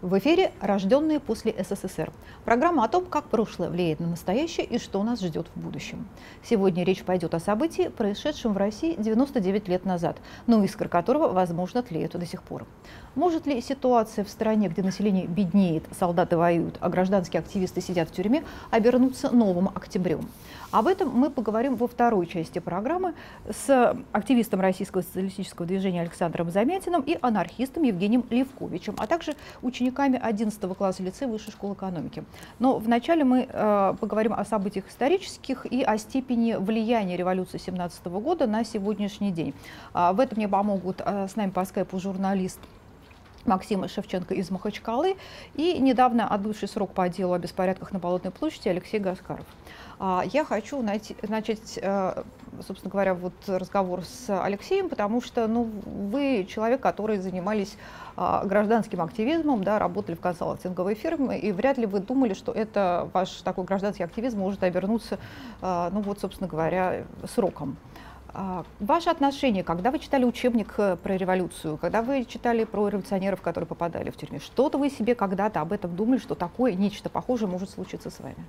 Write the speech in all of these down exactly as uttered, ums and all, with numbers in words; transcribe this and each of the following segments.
В эфире «Рожденные после СССР». Программа о том, как прошлое влияет на настоящее и что нас ждет в будущем. Сегодня речь пойдет о событии, происшедшем в России девяносто девять лет назад, но искра которого, возможно, тлеют до сих пор. Может ли ситуация в стране, где население беднеет, солдаты воюют, а гражданские активисты сидят в тюрьме, обернуться новым октябрем? Об этом мы поговорим во второй части программы с активистом Российского социалистического движения Александром Замятиным и анархистом Евгением Левковичем, а также учениками одиннадцатого класса лицея Высшей школы экономики. Но вначале мы э, поговорим о событиях исторических и о степени влияния революции семнадцатого года на сегодняшний день. А в этом мне помогут э, с нами по скайпу журналист Максим Шевченко из Махачкалы и недавно отбывший срок по делу о беспорядках на Болотной площади Алексей Гаскаров. Я хочу найти, начать, собственно говоря, вот разговор с Алексеем, потому что ну, вы человек, который занимались гражданским активизмом, да, работали в консалтинговой фирме, и вряд ли вы думали, что это ваш такой гражданский активизм может обернуться, ну вот, собственно говоря, сроком. Ваше отношение, когда вы читали учебник про революцию, когда вы читали про революционеров, которые попадали в тюрьму, что-то вы себе когда-то об этом думали, что такое, нечто похожее может случиться с вами?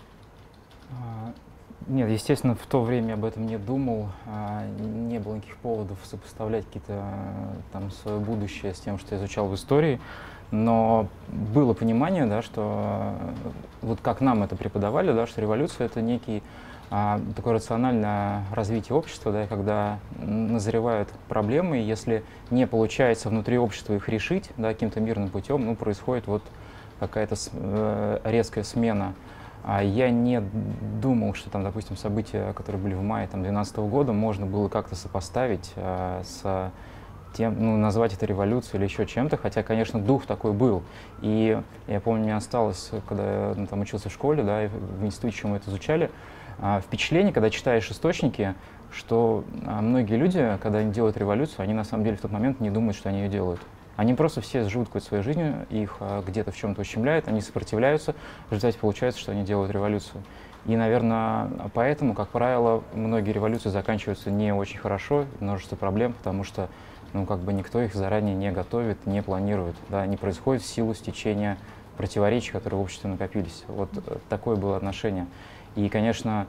Нет, естественно, в то время об этом не думал, не было никаких поводов сопоставлять какие-то там свое будущее с тем, что я изучал в истории, но было понимание, да, что вот как нам это преподавали, да, что революция — это некий а, такое рациональное развитие общества, да, когда назревают проблемы, и если не получается внутри общества их решить, да, каким-то мирным путем, ну, происходит вот какая-то э, резкая смена. А я не думал, что там, допустим, события, которые были в мае две тысячи двенадцатого года, можно было как-то сопоставить а, с тем, ну, назвать это революцией или еще чем-то, хотя, конечно, дух такой был. И я помню, мне осталось, когда я ну, там учился в школе, да, и в институте, чем мы это изучали, а, впечатление, когда читаешь источники, что а, многие люди, когда они делают революцию, они на самом деле в тот момент не думают, что они ее делают. Они просто все живут какой-то своей жизнью, их а, где-то в чем-то ущемляют, они сопротивляются, в результате получается, что они делают революцию. И, наверное, поэтому, как правило, многие революции заканчиваются не очень хорошо, множество проблем, потому что ну, как бы никто их заранее не готовит, не планирует. Да, они происходят в силу стечения противоречий, которые в обществе накопились. Вот такое было отношение. И, конечно,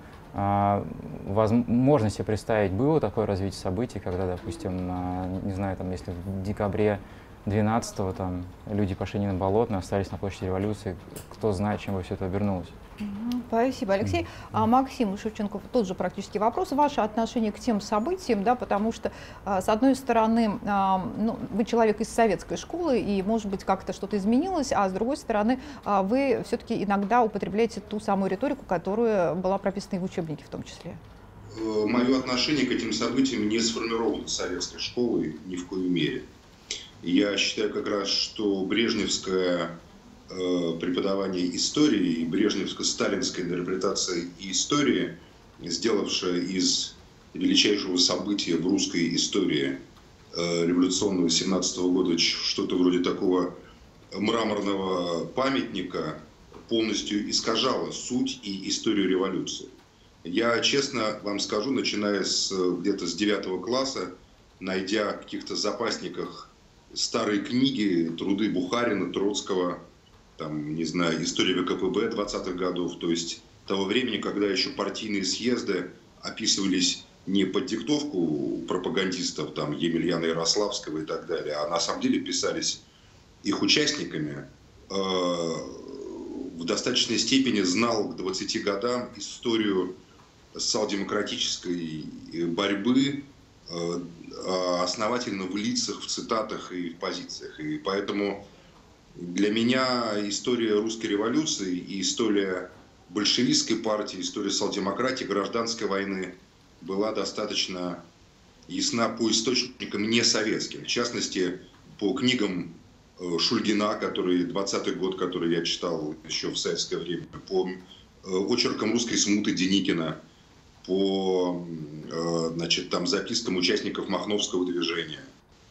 возможно себе представить было такое развитие событий, когда, допустим, не знаю, там, если в декабре двенадцатого там люди пошли не на Болотную, остались на площади Революции, кто знает, чем бы все это обернулось. Спасибо, Алексей. А, Максим Шевченко, тот же практически вопрос. Ваше отношение к тем событиям, да, потому что, а, с одной стороны, а, ну, вы человек из советской школы, и, может быть, как-то что-то изменилось, а с другой стороны, а, вы все-таки иногда употребляете ту самую риторику, которая была прописана и в учебнике в том числе. Мое отношение к этим событиям не сформировано советской школой ни в коей мере. Я считаю как раз, что брежневское э, преподавание истории и брежневско-сталинская интерпретация истории, сделавшая из величайшего события в русской истории э, революционного семнадцатого года что-то вроде такого мраморного памятника, полностью искажала суть и историю революции. Я честно вам скажу, начиная с где-то с девятого класса, найдя в каких-то запасниках старые книги, труды Бухарина, Троцкого, там, не знаю, история ВКПБ двадцатых годов, то есть того времени, когда еще партийные съезды описывались не под диктовку пропагандистов, там, Емельяна Ярославского и так далее, а на самом деле писались их участниками, э, в достаточной степени знал к двадцати годам историю социал-демократической борьбы, основательно в лицах, в цитатах и в позициях. И поэтому для меня история русской революции и история большевистской партии, история социал-демократии, гражданской войны была достаточно ясна по источникам не советским. В частности, по книгам Шульгина, который двадцатый год, который я читал еще в советское время, по очеркам русской смуты Деникина, по значит, там, запискам участников Махновского движения.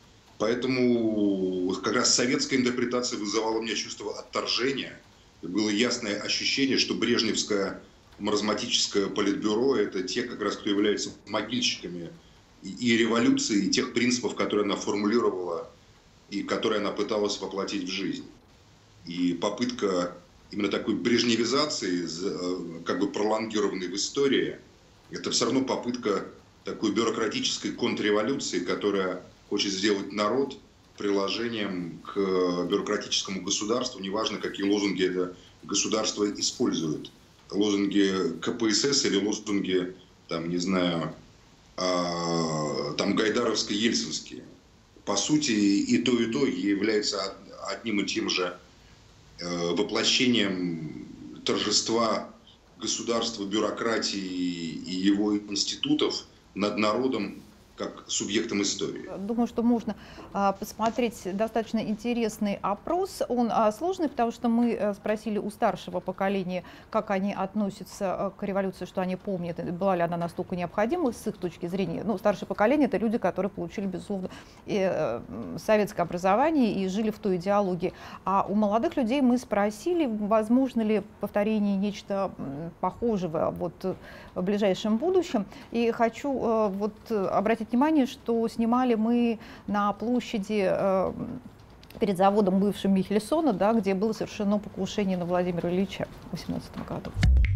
Поэтому как раз советская интерпретация вызывала у меня чувство отторжения. И было ясное ощущение, что брежневское маразматическое политбюро — это те, как раз, кто являются могильщиками и революции, и тех принципов, которые она формулировала и которые она пыталась воплотить в жизнь. И попытка именно такой брежневизации, как бы пролонгированной в истории, это все равно попытка такой бюрократической контрреволюции, которая хочет сделать народ приложением к бюрократическому государству, неважно, какие лозунги это государство использует. Лозунги ка пэ эс эс или лозунги, там, не знаю, там гайдаровско-ельцинские. По сути, и то, и то является одним и тем же воплощением торжества государства, бюрократии и его институтов над народом как субъектом истории. Думаю, что можно а, посмотреть достаточно интересный опрос. Он а, сложный, потому что мы а, спросили у старшего поколения, как они относятся а, к революции, что они помнят, была ли она настолько необходима с их точки зрения. Ну, старшее поколение — это люди, которые получили, безусловно, и, э, советское образование и жили в той идеологии. А у молодых людей мы спросили, возможно ли повторение нечто похожего вот в ближайшем будущем. И хочу э, вот обратить внимание, что снимали мы на площади э, перед заводом бывшим Михельсона, да, где было совершено покушение на Владимира Ильича в восемнадцатом году.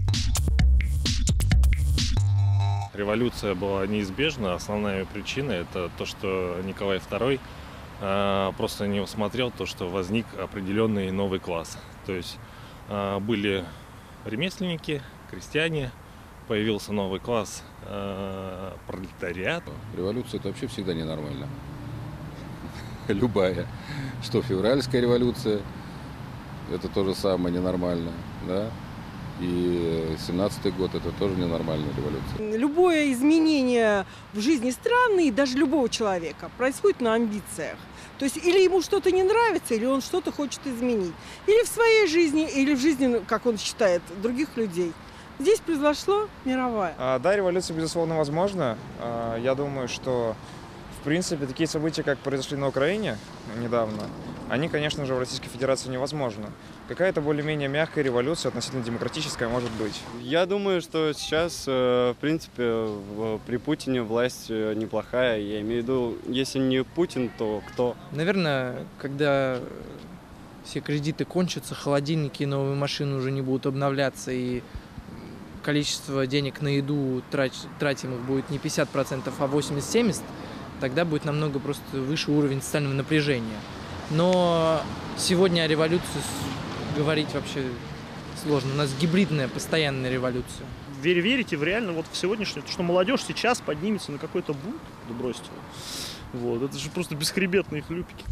Революция была неизбежна. Основная причина — это то, что Николай второй э, просто не усмотрел то, что возник определенный новый класс. То есть э, были ремесленники, крестьяне, появился новый класс э, пролетариат. Революция — это вообще всегда ненормально. Любая. Что февральская революция, это то же самое ненормально, да? И семнадцатый год — это тоже ненормальная революция. Любое изменение в жизни страны и даже любого человека происходит на амбициях. То есть или ему что-то не нравится, или он что-то хочет изменить. Или в своей жизни, или в жизни, как он считает, других людей. Здесь произошла мировая. А, да, революция, безусловно, возможна. А, я думаю, что, в принципе, такие события, как произошли на Украине недавно, они, конечно же, в Российской Федерации невозможны. Какая-то более-менее мягкая революция, относительно демократическая, может быть. Я думаю, что сейчас, в принципе, при Путине власть неплохая. Я имею в виду, если не Путин, то кто? Наверное, когда все кредиты кончатся, холодильники и новые машины уже не будут обновляться, и количество денег на еду тратимых будет не пятьдесят процентов, а восемьдесят-семьдесят процентов, тогда будет намного просто выше уровень социального напряжения. Но сегодня о революции говорить вообще сложно. У нас гибридная, постоянная революция. Верь, верите в реально вот в сегодняшнее, что молодежь сейчас поднимется на какой-то бунт? Да бросьте. Вот, это же просто бесхребетные хлюпики.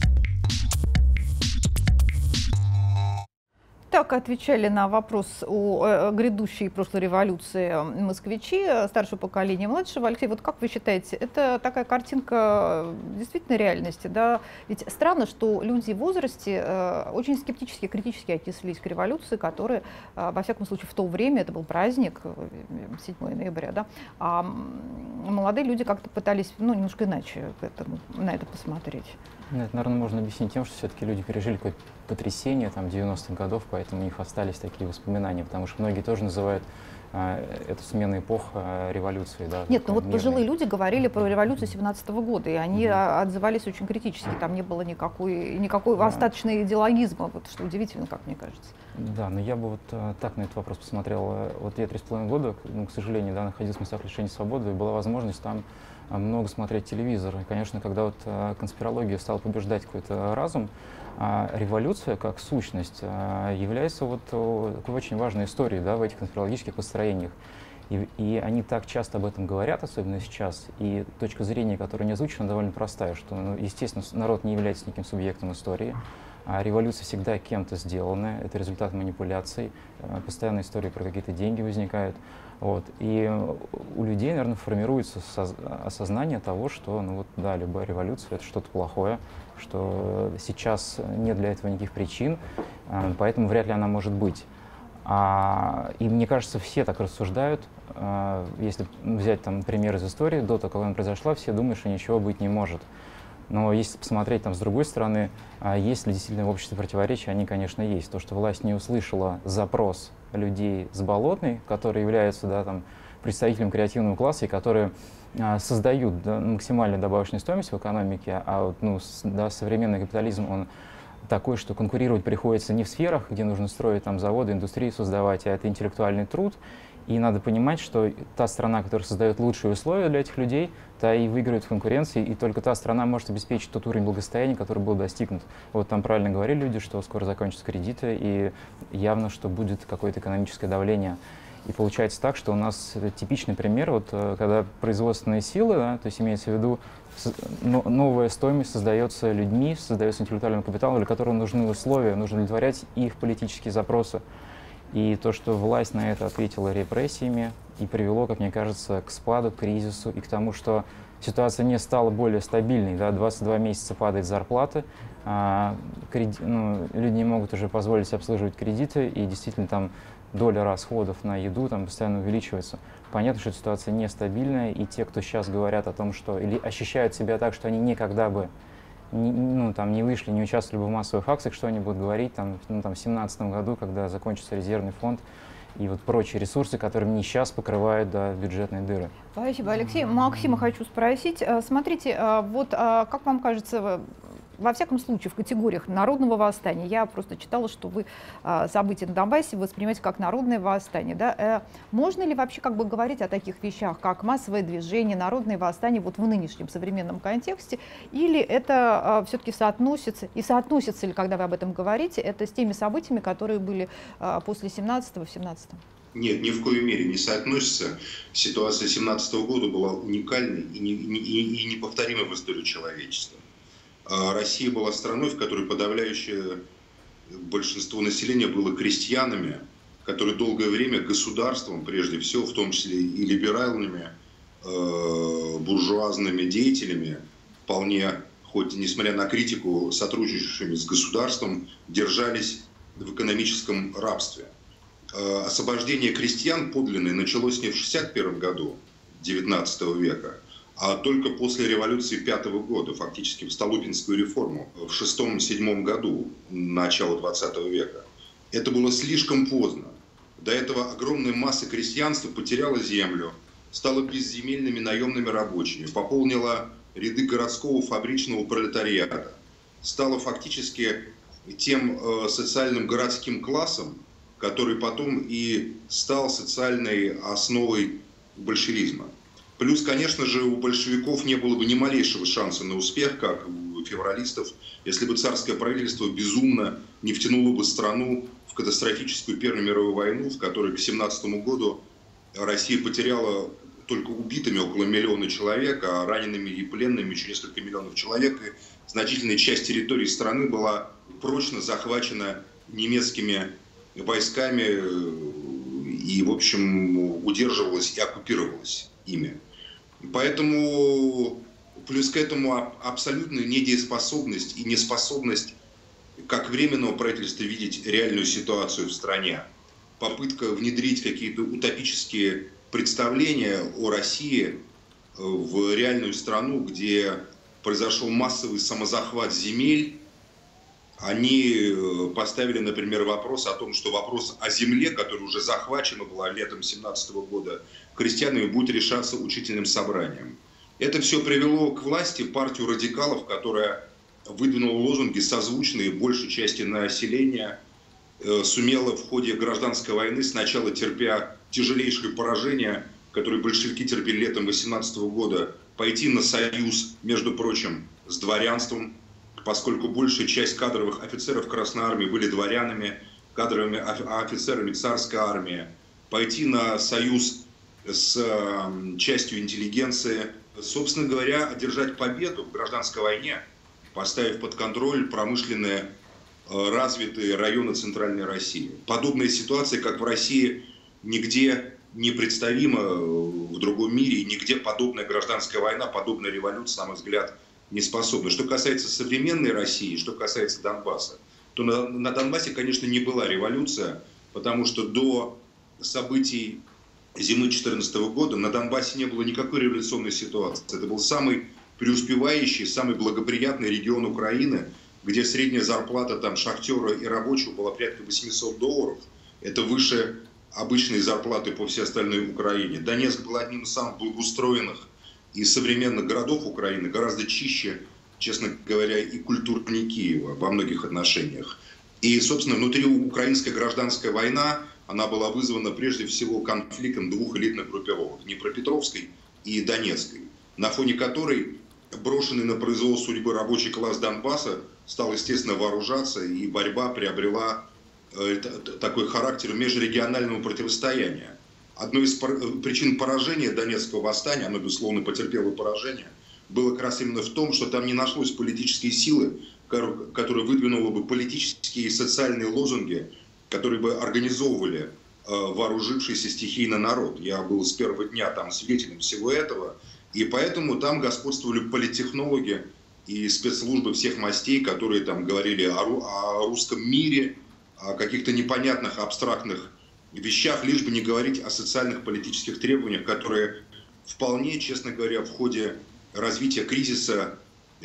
Так отвечали на вопрос о грядущей прошлой революции москвичи, старшего поколения, младшего. Алексей, вот как вы считаете, это такая картинка действительно реальности, да? Ведь странно, что люди в возрасте очень скептически, критически отнеслись к революции, которая, во всяком случае, в то время, это был праздник, седьмое ноября, да? А молодые люди как-то пытались, ну, немножко иначе к этому, на это посмотреть. Это, наверное, можно объяснить тем, что все-таки люди пережили какое-то потрясение там, девяностых годов, поэтому у них остались такие воспоминания, потому что многие тоже называют э, эту смену эпох э, революцией. Да, Нет, ну вот мирной. Пожилые люди говорили про революцию семнадцатого года, и они mm-hmm. отзывались очень критически, там не было никакой, никакой yeah. остаточной идеологизма, вот, что удивительно, как мне кажется. Да, но я бы вот э, так на этот вопрос посмотрел. Вот я три с половиной года, ну, к сожалению, да, находился в местах лишения свободы, и была возможность там много смотреть телевизор. И, конечно, когда вот э, конспирология стала побеждать какой-то разум, э, революция как сущность э, является вот э, такой очень важной историей, да, в этих конспирологических построениях. И, и они так часто об этом говорят, особенно сейчас, и точка зрения, которая не озвучена, довольно простая, что, ну, естественно, народ не является никаким субъектом истории, а революция всегда кем-то сделана, это результат манипуляций, э, постоянно истории про какие-то деньги возникают. Вот. И у людей, наверное, формируется осознание того, что, ну вот, да, любая революция — это что-то плохое, что сейчас нет для этого никаких причин, поэтому вряд ли она может быть. А, и мне кажется, все так рассуждают. Если взять там пример из истории, до того, как она произошла, все думают, что ничего быть не может. Но если посмотреть там с другой стороны, есть ли действительно в обществе противоречия, они, конечно, есть. То, что власть не услышала запрос людей с Болотной, которые являются, да, там, представителем креативного класса и которые а, создают, да, максимальную добавочную стоимость в экономике, а вот, ну, с, да, современный капитализм, он такой, что конкурировать приходится не в сферах, где нужно строить там заводы, индустрию создавать, а это интеллектуальный труд. И надо понимать, что та страна, которая создает лучшие условия для этих людей, та и выиграет в конкуренции, и только та страна может обеспечить тот уровень благосостояния, который был достигнут. Вот там правильно говорили люди, что скоро закончатся кредиты, и явно, что будет какое-то экономическое давление. И получается так, что у нас типичный пример, вот когда производственные силы, да, то есть имеется в виду новая стоимость создается людьми, создается интеллектуальным капиталом, для которого нужны условия, нужно удовлетворять их политические запросы. И то, что власть на это ответила репрессиями и привело, как мне кажется, к спаду, к кризису и к тому, что ситуация не стала более стабильной. Да, двадцать два месяца падает зарплата, а креди... ну, люди не могут уже позволить себе обслуживать кредиты, и действительно там доля расходов на еду там постоянно увеличивается. Понятно, что ситуация нестабильная, и те, кто сейчас говорят о том, что или ощущают себя так, что они никогда бы не, ну, там, не вышли, не участвовали бы в массовых акциях, что они будут говорить там, ну, там, в две тысячи семнадцатом году, когда закончится резервный фонд и вот прочие ресурсы, которыми не сейчас покрывают да, бюджетные дыры. Спасибо, Алексей. Максима хочу спросить. Смотрите, вот как вам кажется, во всяком случае, в категориях народного восстания, я просто читала, что вы события на Донбассе воспринимаете как народное восстание. Да? Можно ли вообще как бы говорить о таких вещах, как массовое движение, народное восстание вот в нынешнем современном контексте, или это все-таки соотносится, и соотносится ли, когда вы об этом говорите, это с теми событиями, которые были после семнадцатого в семнадцатом? Нет, ни в коей мере не соотносится. Ситуация семнадцатого года была уникальной и, не, и, и неповторимой в истории человечества. Россия была страной, в которой подавляющее большинство населения было крестьянами, которые долгое время государством, прежде всего, в том числе и либеральными, э, буржуазными деятелями, вполне, хоть несмотря на критику, сотрудничавшими с государством, держались в экономическом рабстве. Э, освобождение крестьян подлинное началось не в шестьдесят первом году девятнадцатого века, а только после революции пятого года, фактически в Столыпинскую реформу, в шестом-седьмом году, начала двадцатого века. Это было слишком поздно. До этого огромная масса крестьянства потеряла землю, стала безземельными наемными рабочими, пополнила ряды городского фабричного пролетариата, стала фактически тем э, социальным городским классом, который потом и стал социальной основой большевизма. Плюс, конечно же, у большевиков не было бы ни малейшего шанса на успех, как у февралистов, если бы царское правительство безумно не втянуло бы страну в катастрофическую Первую мировую войну, в которой к семнадцатому году Россия потеряла только убитыми около миллиона человек, а ранеными и пленными еще несколько миллионов человек. И значительная часть территории страны была прочно захвачена немецкими войсками и, в общем, удерживалась и оккупировалась ими. Поэтому плюс к этому абсолютная недееспособность и неспособность как временного правительства видеть реальную ситуацию в стране. Попытка внедрить какие-то утопические представления о России в реальную страну, где произошел массовый самозахват земель. Они поставили, например, вопрос о том, что вопрос о земле, которая уже захвачена была летом семнадцатого года, крестьянами будет решаться учительным собранием. Это все привело к власти партию радикалов, которая выдвинула лозунги, созвучные большей части населения, сумела в ходе гражданской войны, сначала терпя тяжелейшее поражение, которое большевики терпели летом восемнадцатого года, пойти на союз, между прочим, с дворянством, поскольку большая часть кадровых офицеров Красной Армии были дворянами, кадровыми офицерами царской армии, пойти на союз с частью интеллигенции, собственно говоря, одержать победу в гражданской войне, поставив под контроль промышленные развитые районы Центральной России. Подобная ситуация, как в России, нигде не представима в другом мире, и нигде подобная гражданская война, подобная революция, на мой взгляд, не способна. Что касается современной России, что касается Донбасса, то на, на Донбассе, конечно, не была революция, потому что до событий зимы две тысячи четырнадцатого года на Донбассе не было никакой революционной ситуации. Это был самый преуспевающий, самый благоприятный регион Украины, где средняя зарплата там шахтера и рабочего была порядка восемьсот долларов. Это выше обычной зарплаты по всей остальной Украине. Донецк был одним из самых благоустроенных и современных городов Украины, гораздо чище, честно говоря, и культурники во многих отношениях. И, собственно, внутри украинская гражданская война, она была вызвана прежде всего конфликтом двух элитных группировок, Днепропетровской и Донецкой, на фоне которой брошенный на произвол судьбы рабочий класс Донбасса стал, естественно, вооружаться, и борьба приобрела э, такой характер межрегионального противостояния. Одной из причин поражения Донецкого восстания, оно, безусловно, потерпело поражение, было как раз именно в том, что там не нашлось политической силы, которая выдвинула бы политические и социальные лозунги, которые бы организовывали вооружившийся стихийно народ. Я был с первого дня там свидетелем всего этого, и поэтому там господствовали политтехнологи и спецслужбы всех мастей, которые там говорили о, о русском мире, о каких-то непонятных абстрактных вещах, лишь бы не говорить о социальных политических требованиях, которые вполне, честно говоря, в ходе развития кризиса э,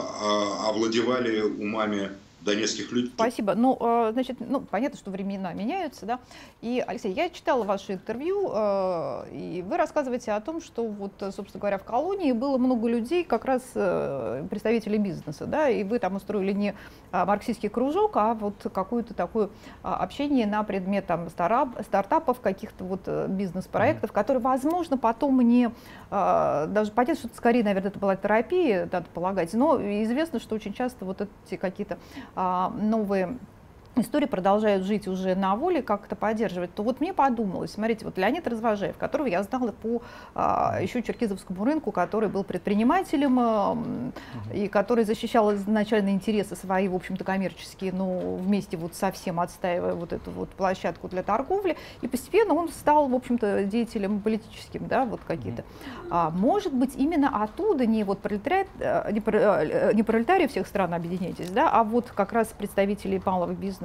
овладевали умами донецких людей. Спасибо. Ну, значит, ну, понятно, что времена меняются, да. И, Алексей, я читала ваше интервью, и вы рассказываете о том, что вот, собственно говоря, в колонии было много людей, как раз представителей бизнеса, да, и вы там устроили не марксистский кружок, а вот какое-то такое общение на предмет там стартапов, каких-то вот бизнес-проектов, mm-hmm. которые, возможно, потом не, даже понятно, что скорее, наверное, это была терапия, надо полагать, но известно, что очень часто вот эти какие-то новые истории продолжают жить уже на воле, как-то поддерживать, то вот мне подумалось, смотрите, вот Леонид Развожаев, которого я знала по а, еще Черкизовскому рынку, который был предпринимателем а, uh-huh. и который защищал изначально интересы свои, в общем-то, коммерческие, но вместе вот совсем отстаивая вот эту вот площадку для торговли, и постепенно он стал, в общем-то, деятелем политическим, да, вот какие-то. Uh-huh. А, может быть, именно оттуда не вот пролетариат, не, не пролетарии всех стран объединяйтесь, да, а вот как раз представители малого бизнеса,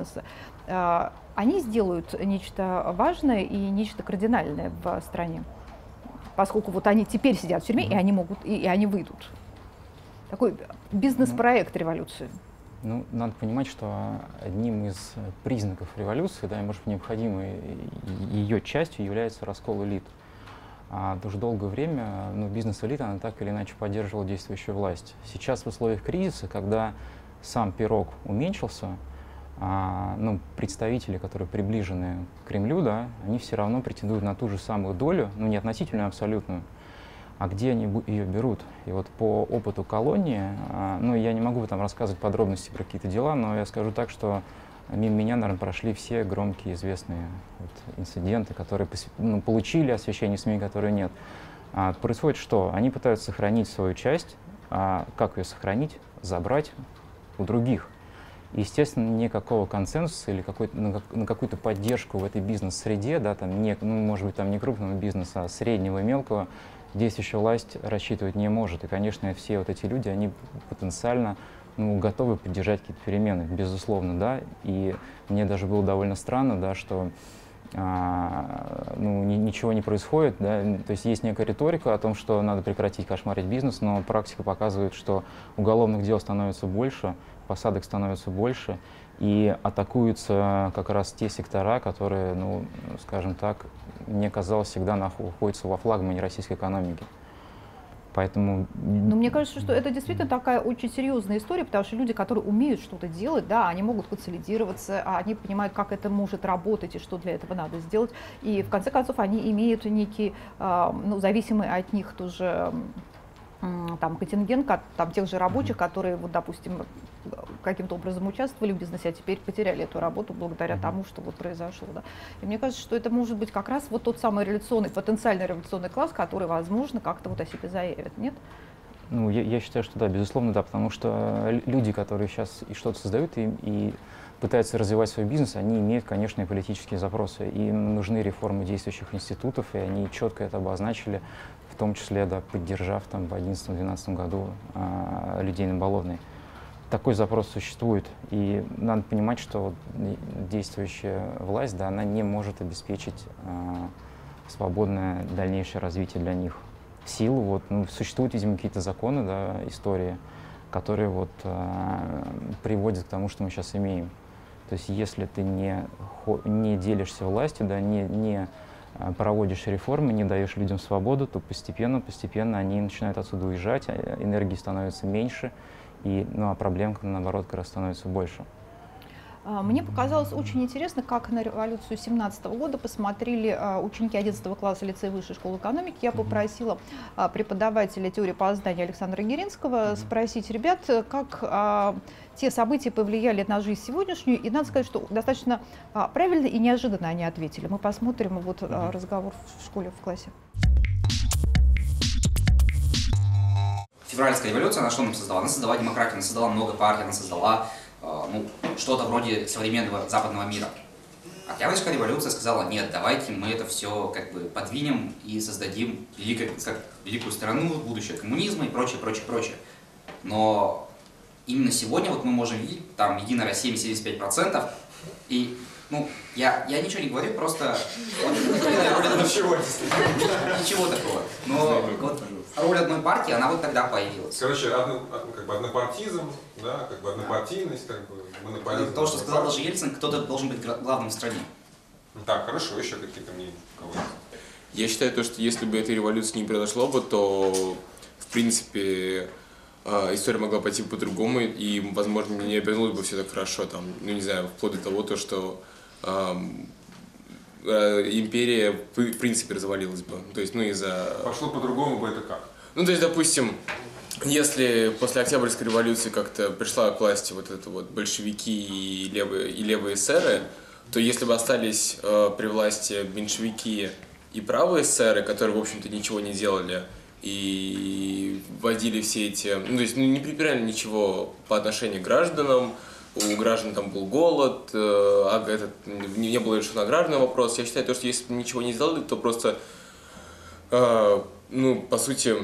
они сделают нечто важное и нечто кардинальное в стране, поскольку вот они теперь сидят в тюрьме, mm-hmm. и они могут, и, и они выйдут. Такой бизнес-проект ну, революции. Ну, надо понимать, что одним из признаков революции, да, и, может быть, необходимой ее частью является раскол элит. А уже долгое время ну, бизнес-элита, она так или иначе поддерживала действующую власть. Сейчас в условиях кризиса, когда сам пирог уменьшился, А, ну, представители, которые приближены к Кремлю, да, они все равно претендуют на ту же самую долю, ну не относительную, а абсолютную. А где они ее берут? И вот по опыту колонии, а, ну я не могу там рассказывать подробности про какие-то дела, но я скажу так, что мимо меня, наверное, прошли все громкие известные вот, инциденты, которые ну, получили освещение СМИ, которые нет. А, происходит что? Они пытаются сохранить свою часть, а как ее сохранить? Забрать у других. Естественно, никакого консенсуса или какой-то, на, на какую-то поддержку в этой бизнес-среде, да, там не, ну, может быть, там не крупного бизнеса, а среднего и мелкого, действующая власть рассчитывать не может. И, конечно, все вот эти люди, они потенциально ну, готовы поддержать какие-то перемены, безусловно, да. И мне даже было довольно странно, да, что а, ну, ни, ничего не происходит, да. То есть есть некая риторика о том, что надо прекратить кошмарить бизнес, но практика показывает, что уголовных дел становится больше, посадок становится больше, и атакуются как раз те сектора, которые, ну, скажем так, мне казалось, всегда находятся во флагмане российской экономики. Поэтому... Но мне кажется, что это действительно такая очень серьезная история, потому что люди, которые умеют что-то делать, да, они могут консолидироваться, они понимают, как это может работать и что для этого надо сделать. И в конце концов они имеют некий, ну, зависимый от них тоже там контингент там, тех же рабочих, которые, вот, допустим, каким-то образом участвовали в бизнесе, а теперь потеряли эту работу благодаря mm-hmm. тому, что вот произошло. Да. И мне кажется, что это может быть как раз вот тот самый революционный, потенциальный революционный класс, который, возможно, как-то вот о себе заявит, нет? Ну, я, я считаю, что да, безусловно, да, потому что люди, которые сейчас и что-то создают и, и пытаются развивать свой бизнес, они имеют, конечно, и политические запросы. Им нужны реформы действующих институтов, и они четко это обозначили, в том числе, да, поддержав там в две тысячи одиннадцатом-две тысячи двенадцатом году а, людей на Болотной. Такой запрос существует, и надо понимать, что действующая власть, да, она не может обеспечить а, свободное дальнейшее развитие для них. В силу, вот, ну, существуют, видимо, какие-то законы, да, истории, которые вот, а, приводят к тому, что мы сейчас имеем. То есть если ты не, не делишься властью, да, не, не проводишь реформы, не даешь людям свободу, то постепенно, постепенно они начинают отсюда уезжать, энергии становится меньше, и, ну, а проблем, наоборот, как раз становится больше. Мне показалось очень интересно, как на революцию семнадцатого года посмотрели ученики одиннадцатого класса лицея высшей школы экономики. Я попросила преподавателя теории познания Александра Геринского спросить ребят, как те события повлияли на жизнь сегодняшнюю. И надо сказать, что достаточно правильно и неожиданно они ответили. Мы посмотрим вот разговор в школе, в классе. Февральская революция, она что нам создала? Она создала демократию, она создала много партий, она создала ну, что-то вроде современного западного мира. Октябрьская революция сказала: нет, давайте мы это все как бы подвинем и создадим великое, как, великую страну, будущее коммунизма и прочее, прочее, прочее. Но именно сегодня вот мы можем видеть, там Единая Россия семьдесят пять процентов, и ну, я, я ничего не говорю, просто ничего такого. Но вот роль одной партии, она вот тогда появилась. Короче, одно, как бы однопартизм, да, как бы однопартийность, как бы монополизм. То, что сказал даже Ельцин, кто-то должен быть главным в стране. Так, хорошо, еще какие-то мнения у кого-то? Я считаю, то, что если бы этой революции не произошло бы, то, в принципе, история могла пойти по-другому, и, возможно, не обернулось бы все так хорошо, там, ну, не знаю, вплоть до того, то, что эм, э, империя, в принципе, развалилась бы. То есть, ну, из-за... Пошло по-другому бы это как? Ну, то есть, допустим, если после Октябрьской революции как-то пришла к власти вот это вот большевики и левые, и левые эсеры, то если бы остались э, при власти меньшевики и правые эсеры, которые, в общем-то, ничего не делали, и вводили все эти, ну, то есть, ну, не прибирали ничего по отношению к гражданам, у граждан там был голод, э, а этот, не, не было решен аграрный вопрос. Я считаю, то, что если бы ничего не сделали, то просто, э, ну, по сути,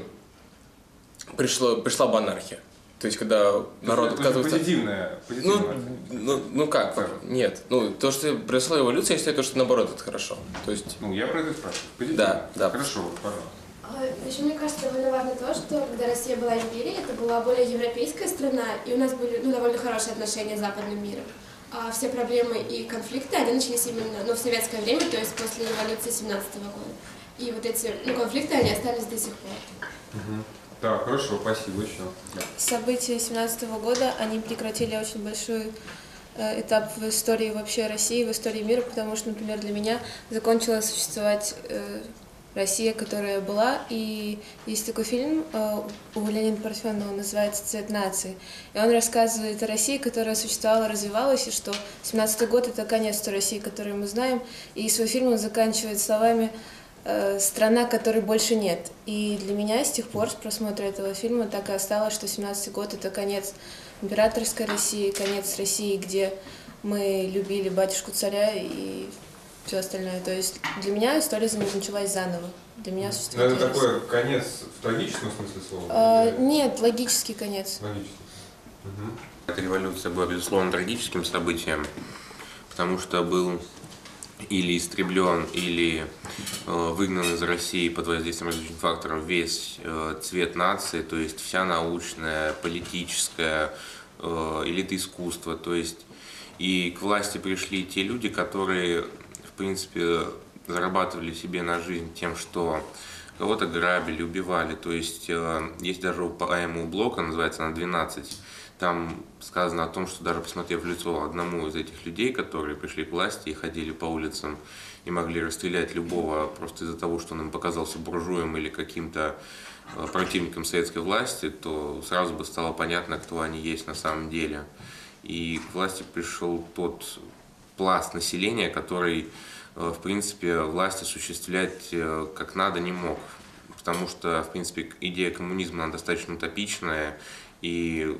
пришло, пришла бы анархия. То есть, когда народ отказывается... Позитивная, позитивная. Ну, ну, ну как? Так. Нет. Ну, то, что произошла эволюция, я считаю, то, что наоборот, это хорошо. То есть... Ну, я про это спрашиваю. Позитивно. Да, да. Хорошо, пожалуйста. Еще мне кажется, довольно важно то, что когда Россия была империей, это была более европейская страна, и у нас были ну, довольно хорошие отношения с западным миром. А все проблемы и конфликты, они начались именно ну, в советское время, то есть после революции семнадцатого года. И вот эти ну, конфликты, они остались до сих пор. Угу. Так, хорошо, спасибо еще. События семнадцатого года, они прекратили очень большой э, этап в истории вообще России, в истории мира, потому что, например, для меня закончила существовать э, Россия, которая была, и есть такой фильм э, у Леонида Парфенова, называется «Цвет нации», и он рассказывает о России, которая существовала, развивалась, и что семнадцатый год — это конец той России, которую мы знаем, и свой фильм он заканчивает словами э, «страна, которой больше нет». И для меня с тех пор, с просмотра этого фильма, так и осталось, что семнадцатый год — это конец императорской России, конец России, где мы любили батюшку-царя и все остальное. То есть для меня история началась заново. Для меня существует. Но это такой конец в трагическом смысле слова? А, нет, логический конец. Логический. Угу. Эта революция была, безусловно, трагическим событием, потому что был или истреблен, или э, выгнан из России под воздействием различных факторов весь э, цвет нации, то есть вся научная, политическая, э, элита искусства, то есть и к власти пришли те люди, которые в принципе, зарабатывали себе на жизнь тем, что кого-то грабили, убивали. То есть, есть даже поэма у Блока, называется она «двенадцать». Там сказано о том, что даже посмотрев в лицо одному из этих людей, которые пришли к власти и ходили по улицам и могли расстрелять любого просто из-за того, что он им показался буржуем или каким-то противником советской власти, то сразу бы стало понятно, кто они есть на самом деле. И к власти пришел тот пласт населения, который, в принципе, власть осуществлять как надо не мог. Потому что, в принципе, идея коммунизма, она достаточно утопичная, и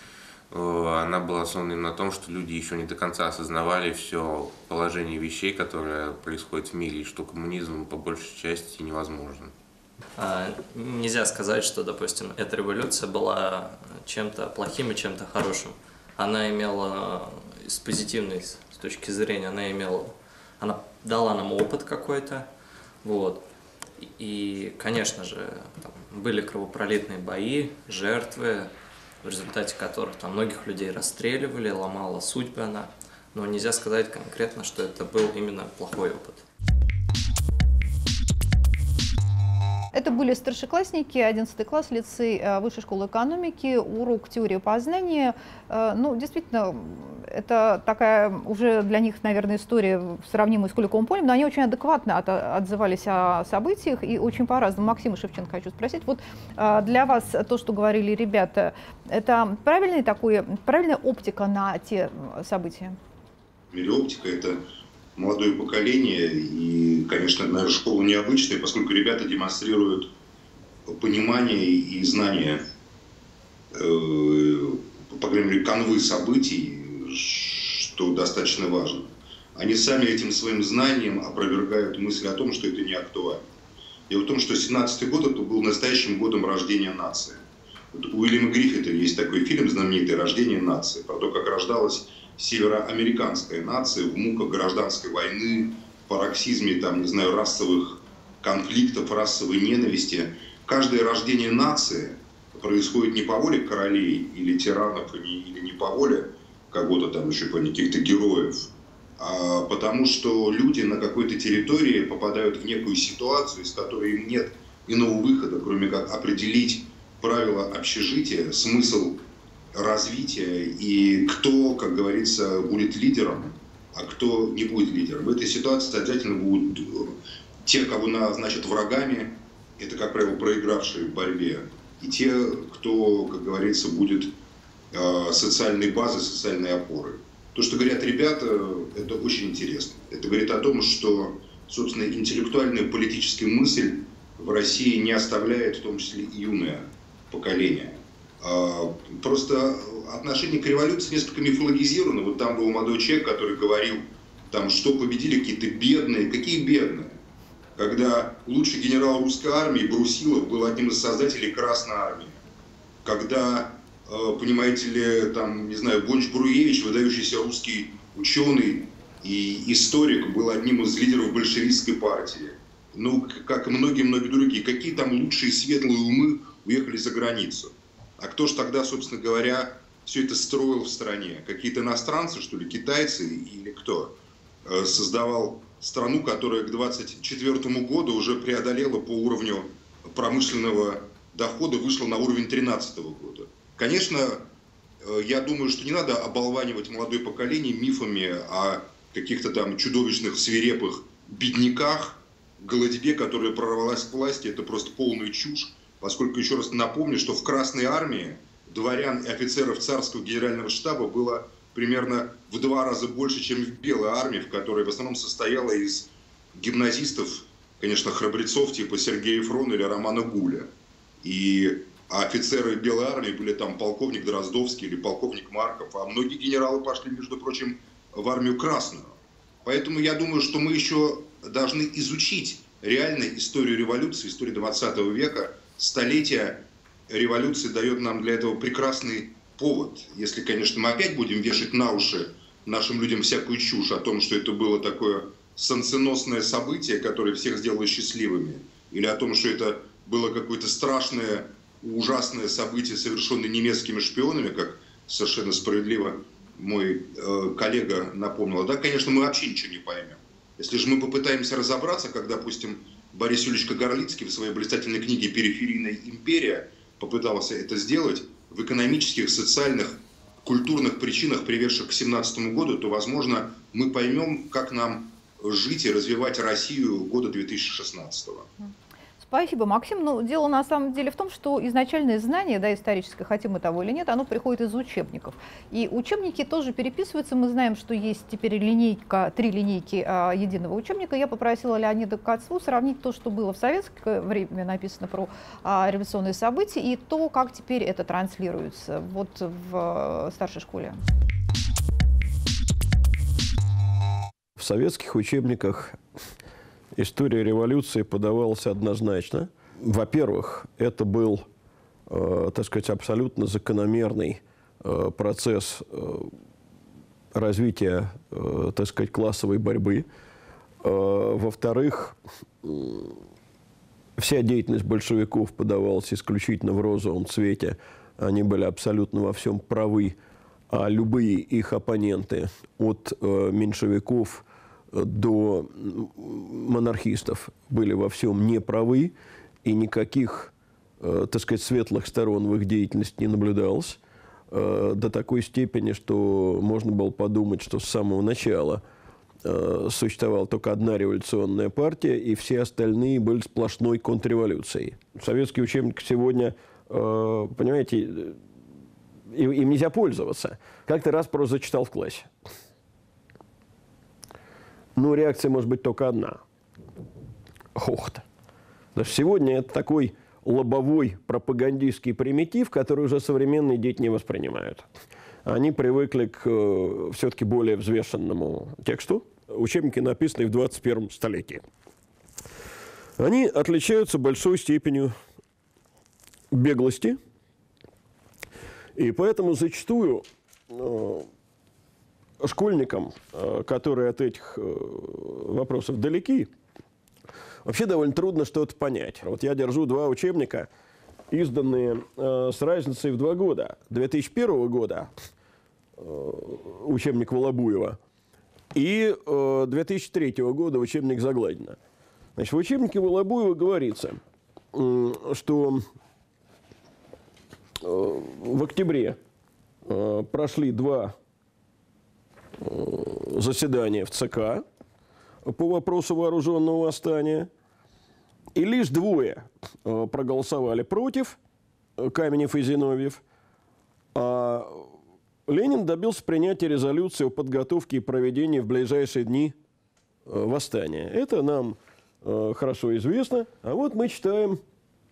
она была основана на том, что люди еще не до конца осознавали все положение вещей, которое происходит в мире, и что коммунизм по большей части невозможен. Нельзя сказать, что, допустим, эта революция была чем-то плохим и чем-то хорошим. Она имела с позитивной с точки зрения, она имела, она дала нам опыт какой-то, вот. И, конечно же, там были кровопролитные бои, жертвы, в результате которых там многих людей расстреливали, ломала судьбы она, но нельзя сказать конкретно, что это был именно плохой опыт. Это были старшеклассники, одиннадцатый класс, лицей Высшей школы экономики, урок теории познания. Ну, действительно, это такая уже для них, наверное, история, сравнимая с Куликовым полем, но они очень адекватно от, отзывались о событиях и очень по-разному. Максима Шевченко хочу спросить. Вот для вас то, что говорили ребята, это правильный такой, правильная оптика на те события? Оптика – это молодое поколение, и, конечно, наверное, школа необычная, поскольку ребята демонстрируют понимание и знание, э, по крайней мере, канвы событий, что достаточно важно. Они сами этим своим знанием опровергают мысль о том, что это не актуально. Дело в том, что семнадцатый год это был настоящим годом рождения нации. Вот у Уильяма Гриффита есть такой фильм знаменитый «Рождение нации», про то, как рождалась североамериканская нация в муках гражданской войны, в пароксизме, там, не знаю, расовых конфликтов, расовой ненависти. Каждое рождение нации происходит не по воле королей или тиранов, или не по воле кого-то там еще, каких-то героев, а потому что люди на какой-то территории попадают в некую ситуацию, из которой им нет иного выхода, кроме как определить правила общежития, смысл развития и кто, как говорится, будет лидером, а кто не будет лидером. В этой ситуации обязательно будут те, кого назначат врагами, это, как правило, проигравшие в борьбе, и те, кто, как говорится, будет социальной базой, социальной опорой. То, что говорят ребята, это очень интересно. Это говорит о том, что, собственно, интеллектуальная политическая мысль в России не оставляет, в том числе и юное поколение. Просто отношение к революции несколько мифологизировано. Вот там был молодой человек, который говорил, там, что победили какие-то бедные. Какие бедные? Когда лучший генерал русской армии Брусилов был одним из создателей Красной армии. Когда, понимаете ли, там, не знаю, Бонч-Бруевич, выдающийся русский ученый и историк, был одним из лидеров большевистской партии. Ну, как и многие-многие другие. Какие там лучшие светлые умы уехали за границу? А кто же тогда, собственно говоря, все это строил в стране? Какие-то иностранцы, что ли, китайцы или кто? Создавал страну, которая к двадцать четвёртому году уже преодолела по уровню промышленного дохода, вышла на уровень тринадцатого года. Конечно, я думаю, что не надо оболванивать молодое поколение мифами о каких-то там чудовищных, свирепых бедняках, голодьбе, которая прорвалась к власти. Это просто полная чушь. Поскольку, еще раз напомню, что в Красной армии дворян и офицеров царского генерального штаба было примерно в два раза больше, чем в Белой армии, в которой в основном состояла из гимназистов, конечно, храбрецов типа Сергея Фрона или Романа Гуля. И офицеры Белой армии были там полковник Дроздовский или полковник Марков, а многие генералы пошли, между прочим, в армию Красную. Поэтому я думаю, что мы еще должны изучить реально историю революции, историю двадцатого века. Столетие революции дает нам для этого прекрасный повод. Если, конечно, мы опять будем вешать на уши нашим людям всякую чушь о том, что это было такое солнценосное событие, которое всех сделало счастливыми, или о том, что это было какое-то страшное, ужасное событие, совершенное немецкими шпионами, как совершенно справедливо мой э, коллега напомнил, да, конечно, мы вообще ничего не поймем. Если же мы попытаемся разобраться, как, допустим, Борис Юрьевич Кагарлицкий в своей блистательной книге «Периферийная империя» попытался это сделать, в экономических, социальных, культурных причинах, приведших к семнадцатому году, то, возможно, мы поймем, как нам жить и развивать Россию года две тысячи шестнадцатого. Спасибо, Максим. Ну, дело на самом деле в том, что изначальное знание, да, историческое, хотим мы того или нет, оно приходит из учебников. И учебники тоже переписываются. Мы знаем, что есть теперь линейка, три линейки а, единого учебника. Я попросила Леонида Кацву сравнить то, что было в советское время написано про а, революционные события, и то, как теперь это транслируется вот в а, старшей школе. В советских учебниках история революции подавалась однозначно. Во-первых, это был, э, так сказать, абсолютно закономерный э, процесс э, развития, э, так сказать, классовой борьбы. Э, во-вторых, э, вся деятельность большевиков подавалась исключительно в розовом цвете. Они были абсолютно во всем правы, а любые их оппоненты, от э, меньшевиков до монархистов, были во всем неправы. и никаких, э, так сказать, светлых сторон в их деятельности не наблюдалось, э, до такой степени, что можно было подумать, что с самого начала э, существовала только одна революционная партия, и все остальные были сплошной контрреволюцией. Советский учебник сегодня, э, понимаете, им нельзя пользоваться. Как-то раз просто зачитал в классе. Ну, реакция может быть только одна. Хохот. Даже сегодня это такой лобовой пропагандистский примитив, который уже современные дети не воспринимают. Они привыкли к э, все-таки более взвешенному тексту. Учебники написаны в двадцать первом столетии. Они отличаются большой степенью беглости. И поэтому зачастую э, школьникам, э, которые от этих э, вопросов далеки, вообще довольно трудно что-то понять. Вот я держу два учебника, изданные э, с разницей в два года. две тысячи первого года э, учебник Волобуева и э, две тысячи третьего года учебник Загладина. Значит, в учебнике Волобуева говорится, э, что в октябре э, прошли два э, заседания в ЦК по вопросу вооруженного восстания, и лишь двое э, проголосовали против, э, Каменев и Зиновьев, а Ленин добился принятия резолюции о подготовке и проведении в ближайшие дни э, восстания. Это нам э, хорошо известно, а вот мы читаем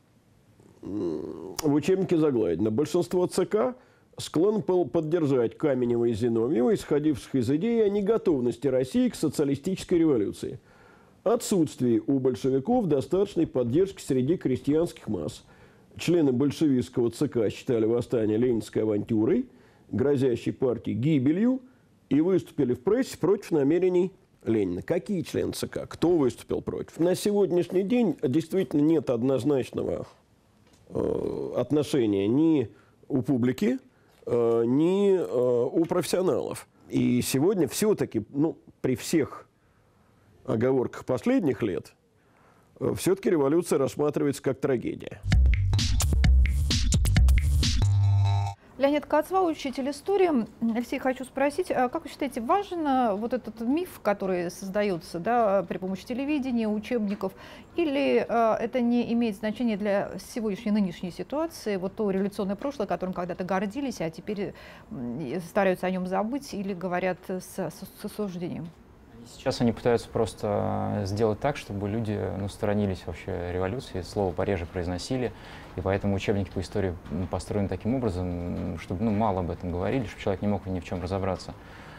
в учебнике Загладина. Большинство ЦК склонно поддержать Каменева и Зиновьева, исходивших из идеи о неготовности России к социалистической революции, отсутствии у большевиков достаточной поддержки среди крестьянских масс. Члены большевистского ЦК считали восстание ленинской авантюрой, грозящей партии гибелью, и выступили в прессе против намерений Ленина. Какие члены ЦК? Кто выступил против? На сегодняшний день действительно нет однозначного отношения ни у публики, ни у профессионалов. И сегодня все-таки, ну, при всех оговорках последних лет, все-таки революция рассматривается как трагедия. Леонид Кацва, учитель истории. Алексей, хочу спросить, как вы считаете, важен вот этот миф, который создается, да, при помощи телевидения, учебников, или э, это не имеет значения для сегодняшней, нынешней ситуации, вот то революционное прошлое, которым когда-то гордились, а теперь стараются о нем забыть или говорят с, с, с осуждением? Сейчас они пытаются просто сделать так, чтобы люди, ну, сторонились вообще революции, слово пореже произносили, и поэтому учебники по истории построены таким образом, чтобы, ну, мало об этом говорили, чтобы человек не мог ни в чем разобраться.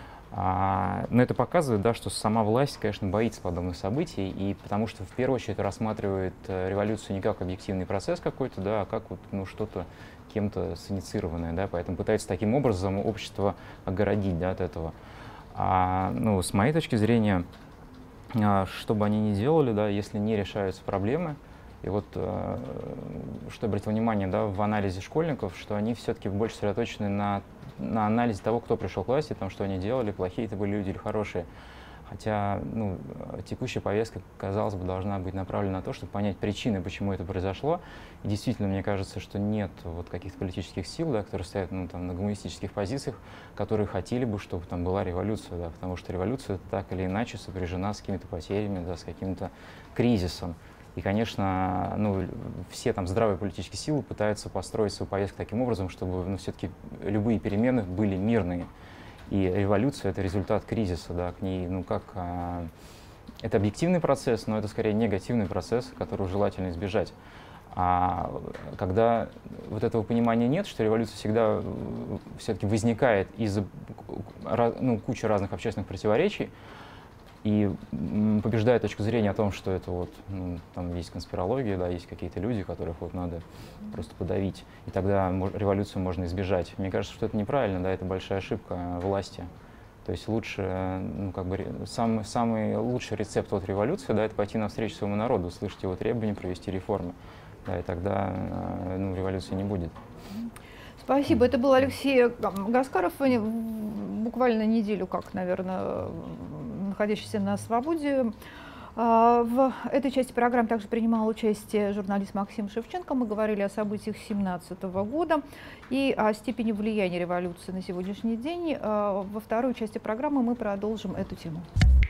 А, но это показывает, да, что сама власть, конечно, боится подобных событий, и потому что в первую очередь рассматривает революцию не как объективный процесс какой-то, да, а как вот, ну, что-то кем-то синицированное, да, поэтому пытается таким образом общество огородить, да, от этого. А, ну, с моей точки зрения, что бы они ни делали, да, если не решаются проблемы, и вот что я обратил внимание, да, в анализе школьников, что они все-таки больше сосредоточены на, на анализе того, кто пришел к власти, там, что они делали, плохие это были люди или хорошие. Хотя, ну, текущая повестка, казалось бы, должна быть направлена на то, чтобы понять причины, почему это произошло. И действительно, мне кажется, что нет вот каких-то политических сил, да, которые стоят, ну, там, на гуманистических позициях, которые хотели бы, чтобы там была революция, да, потому что революция так или иначе сопряжена с какими-то потерями, да, с каким-то кризисом. И, конечно, ну, все там здравые политические силы пытаются построить свою повестку таким образом, чтобы, ну, все-таки любые перемены были мирные. И революция — это результат кризиса, да, к ней, ну, как, а, это объективный процесс, но это скорее негативный процесс, которого желательно избежать. А когда вот этого понимания нет, что революция всегда все-таки возникает из-за, ну, кучи разных общественных противоречий, и побеждает точку зрения о том, что это вот, ну, там есть конспирология, да, есть какие-то люди, которых вот надо просто подавить, и тогда революцию можно избежать. Мне кажется, что это неправильно, да, это большая ошибка власти. То есть лучше, ну, как бы, самый, самый лучший рецепт от революции, да, это пойти навстречу своему народу, услышать его требования, провести реформы, да, и тогда, ну, революции не будет. Спасибо. Это был Алексей Гаскаров, буквально неделю как, наверное, находящийся на свободе, В этой части программы также принимал участие журналист Максим Шевченко. Мы говорили о событиях две тысячи семнадцатого года и о степени влияния революции на сегодняшний день. Во второй части программы мы продолжим эту тему.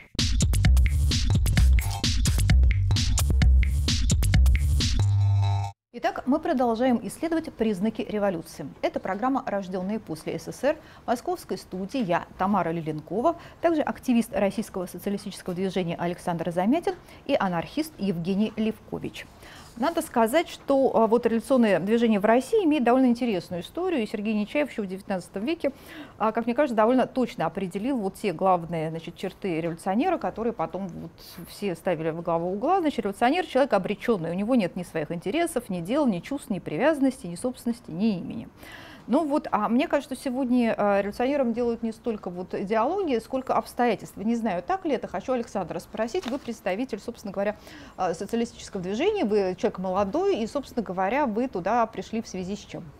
Итак, мы продолжаем исследовать признаки революции. Это программа «Рожденные после СССР». В московской студии я, Тамара Лиленкова, также активист российского социалистического движения Александр Замятин и анархист Евгений Левкович. Надо сказать, что вот революционное движение в России имеет довольно интересную историю, и Сергей Нечаев еще в девятнадцатом веке, как мне кажется, довольно точно определил вот те главные, значит, черты революционера, которые потом вот все ставили во главу угла. Значит, революционер — человек обреченный, у него нет ни своих интересов, ни дел, ни чувств, ни привязанности, ни собственности, ни имени. Ну вот, а мне кажется, что сегодня э, революционерам делают не столько вот идеологии, сколько обстоятельства. Не знаю, так ли это. Хочу Александра спросить. Вы представитель, собственно говоря, э, социалистического движения, вы человек молодой, и, собственно говоря, вы туда пришли в связи с чем?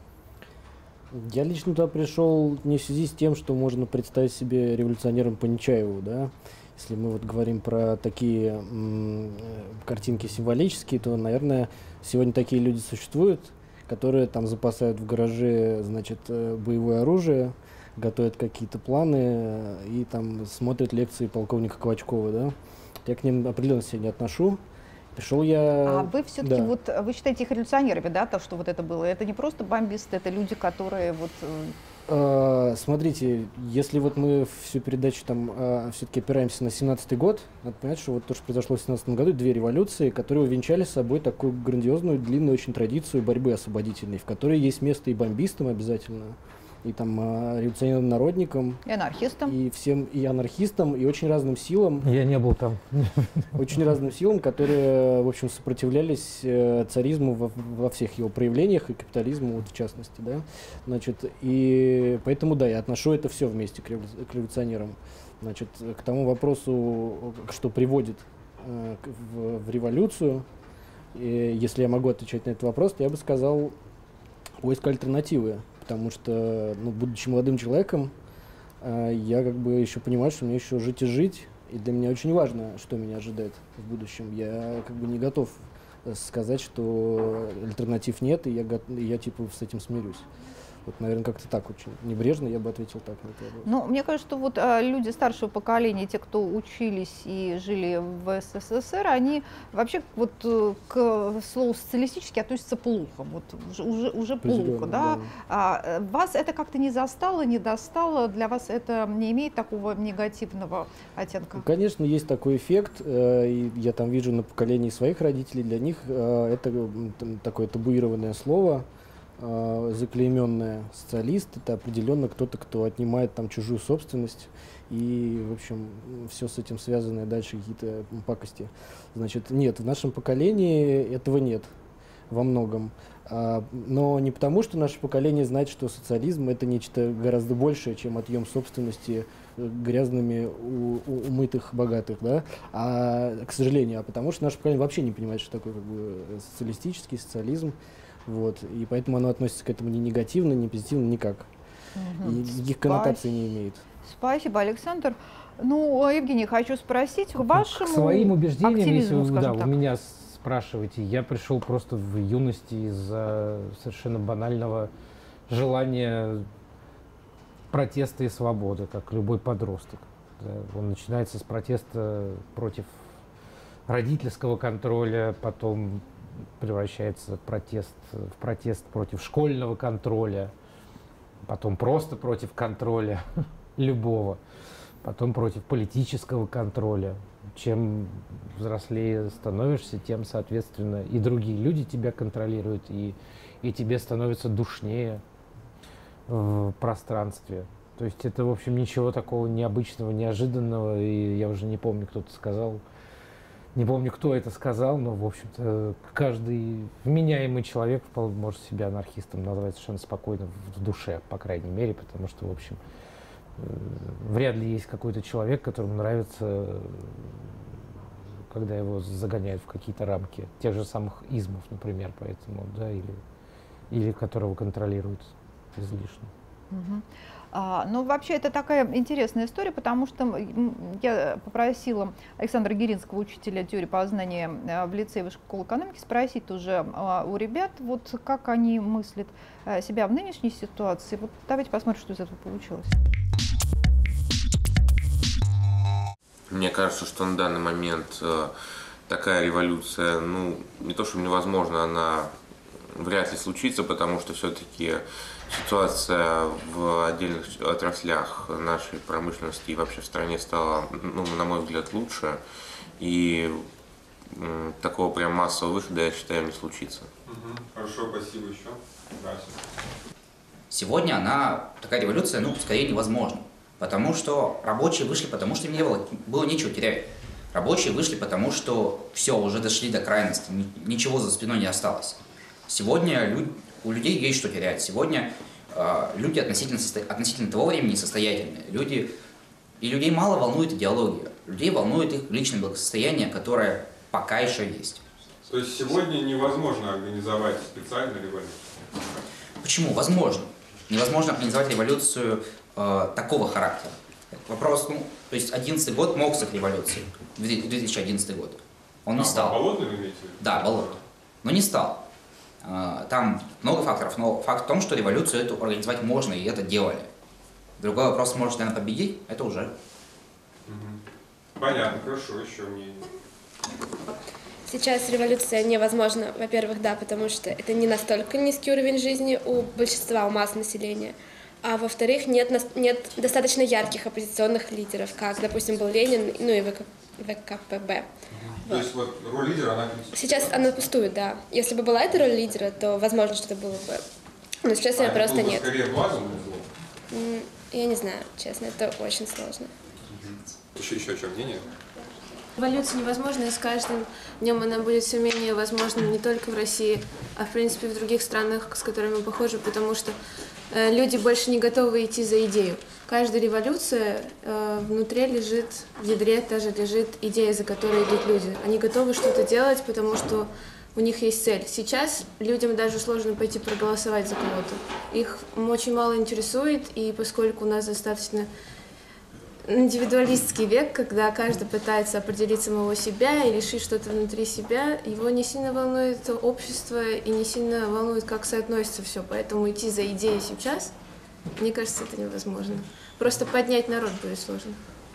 Я лично туда пришел не в связи с тем, что можно представить себе революционером по Нечаеву, да. Если мы вот говорим про такие м, картинки символические, то, наверное, сегодня такие люди существуют, которые там запасают в гараже, значит, боевое оружие, готовят какие-то планы и там смотрят лекции полковника Квачкова, да. Я к ним определенно себя не отношу. Пришел я... А вы все-таки, да. вот, вы считаете их революционерами, да, то, что вот это было? Это не просто бомбисты, это люди, которые вот... А, смотрите, если вот мы всю передачу там а, все-таки опираемся на семнадцатый год, надо понять, что вот то, что произошло в семнадцатом году, две революции, которые увенчали с собой такую грандиозную, длинную очень традицию борьбы освободительной, в которой есть место и бомбистам обязательно, и там а, революционерам-народникам, и анархистам, и всем, и анархистам, и очень разным силам. Я не был там. Очень разным силам, которые, в общем, сопротивлялись э, царизму во, во всех его проявлениях, и капитализму вот, в частности, да. Значит, и поэтому, да, я отношу это все вместе к, револю, к революционерам. Значит, к тому вопросу, что приводит э, в, в революцию, и если я могу отвечать на этот вопрос, то я бы сказал поиск альтернативы. Потому что, ну, будучи молодым человеком, э, я как бы еще понимаю, что мне еще жить и жить, и для меня очень важно, что меня ожидает в будущем. Я как бы не готов сказать, что альтернатив нет, и я, и я типа с этим смирюсь. Вот, наверное, как-то так очень небрежно я бы ответил так на это. Ну, мне кажется, что вот а, люди старшего поколения, те, кто учились и жили в СССР, они вообще вот к слову социалистически относятся плохо, вот уже, уже плохо, да? Да. А, вас это как-то не застало, не достало, для вас это не имеет такого негативного оттенка? Ну, конечно, есть такой эффект, э, и я там вижу на поколении своих родителей, для них э, это там, такое табуированное слово, заклейменная социалист, это определенно кто-то, кто отнимает там чужую собственность и, в общем, все с этим связанное дальше какие-то пакости. Значит, нет, в нашем поколении этого нет во многом. А, но не потому, что наше поколение знает, что социализм — это нечто гораздо большее, чем отъем собственности грязными, у, у, умытых, богатых, да, а, к сожалению, а потому что наше поколение вообще не понимает, что такое как бы социалистический социализм. Вот, и поэтому оно относится к этому ни негативно, ни позитивно, никак. Угу. И никаких коннотаций не имеет. Спасибо, Александр. Ну, Евгений, хочу спросить, к вашему к своим убеждениям, если вы, да, так. у меня спрашиваете, я пришел просто в юности из-за совершенно банального желания протеста и свободы, как любой подросток. Он начинается с протеста против родительского контроля, потом превращается в протест, в протест против школьного контроля, потом просто против контроля любого, потом против политического контроля. Чем взрослее становишься, тем, соответственно, и другие люди тебя контролируют, и, и тебе становится душнее в пространстве. То есть это, в общем, ничего такого необычного, неожиданного, и я уже не помню, кто-то сказал, не помню, кто это сказал, но, в общем-то, каждый вменяемый человек вполне может себя анархистом назвать совершенно спокойно в душе, по крайней мере, потому что, в общем, вряд ли есть какой-то человек, которому нравится, когда его загоняют в какие-то рамки тех же самых измов, например, поэтому, да, или, или которого контролируют излишне. Угу. А, ну, вообще, это такая интересная история, потому что я попросила Александра Гиринского, учителя теории познания в лицее Высшей школы экономики, спросить уже у ребят, вот как они мыслят себя в нынешней ситуации. Вот давайте посмотрим, что из этого получилось. Мне кажется, что на данный момент такая революция, ну, не то что невозможно, она вряд ли случится, потому что все-таки ситуация в отдельных отраслях нашей промышленности и вообще в стране стала, ну, на мой взгляд, лучше. И м, такого прям массового выхода, я считаю, не случится. Угу. Хорошо, спасибо еще. Дальше. Сегодня она, такая революция, ну, скорее невозможна. Потому что рабочие вышли, потому что им не было, было нечего терять. Рабочие вышли, потому что все, уже дошли до крайности, ничего за спиной не осталось. Сегодня люд, у людей есть что терять. Сегодня э, люди относительно, относительно того времени состоятельные. Люди, и людей мало волнует идеология. Людей волнует их личное благосостояние, которое пока еще есть. То есть сегодня невозможно организовать специальную революцию? Почему? Возможно. Невозможно организовать революцию э, такого характера. Вопрос, ну, то есть одиннадцатый год мог стать революцией, две тысячи одиннадцатый год. Он не а, стал. Болотный вы имеете в виду? Да, болотный. Но не стал. Там много факторов, но факт в том, что революцию эту организовать можно, и это делали. Другой вопрос, может ли она победить, это уже. Понятно, хорошо, еще мнение. Сейчас революция невозможна, во-первых, да, потому что это не настолько низкий уровень жизни у большинства, у масс населения. А во-вторых, нет, нет достаточно ярких оппозиционных лидеров, как, допустим, был Ленин, ну и ВКПБ. То есть вот роль лидера, она... Сейчас она пустует, да. Если бы была эта роль лидера, то, возможно, что-то было бы. Но сейчас а ее просто нет. Скорее глазом или злом? Я не знаю, честно, это очень сложно. Еще, еще что, мнение? Революция невозможна, и с каждым днем она будет все менее возможна не только в России, а в принципе в других странах, с которыми мы похожи, потому что э, люди больше не готовы идти за идею. Каждая революция э, внутри лежит, в ядре тоже лежит идея, за которой идут люди. Они готовы что-то делать, потому что у них есть цель. Сейчас людям даже сложно пойти проголосовать за кого-то. Их очень мало интересует, и поскольку у нас достаточно индивидуалистский век, когда каждый пытается определить самого себя и решить что-то внутри себя, его не сильно волнует общество и не сильно волнует, как соотносится все. Поэтому идти за идеей сейчас, мне кажется, это невозможно. Просто поднять народ будет сложно.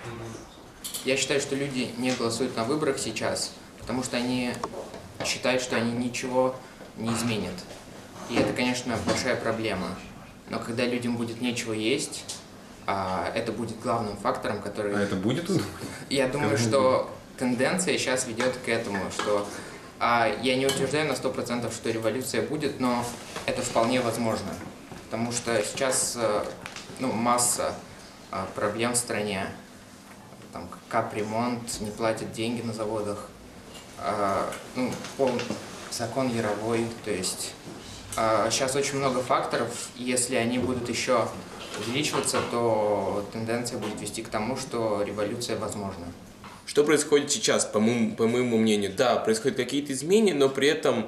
Я считаю, что люди не голосуют на выборах сейчас, потому что они считают, что они ничего не изменят. И это, конечно, большая проблема. Но когда людям будет нечего есть, это будет главным фактором, который... А это будет? Я думаю, что тенденция сейчас ведет к этому, что я не утверждаю на сто процентов, что революция будет, но это вполне возможно. Потому что сейчас ну, масса проблем в стране. Там капремонт, не платят деньги на заводах, ну, полный закон Яровой. То есть сейчас очень много факторов, и если они будут еще увеличиваться, то тенденция будет вести к тому, что революция возможна. Что происходит сейчас, по моему, по моему мнению? Да, происходят какие-то изменения, но при этом,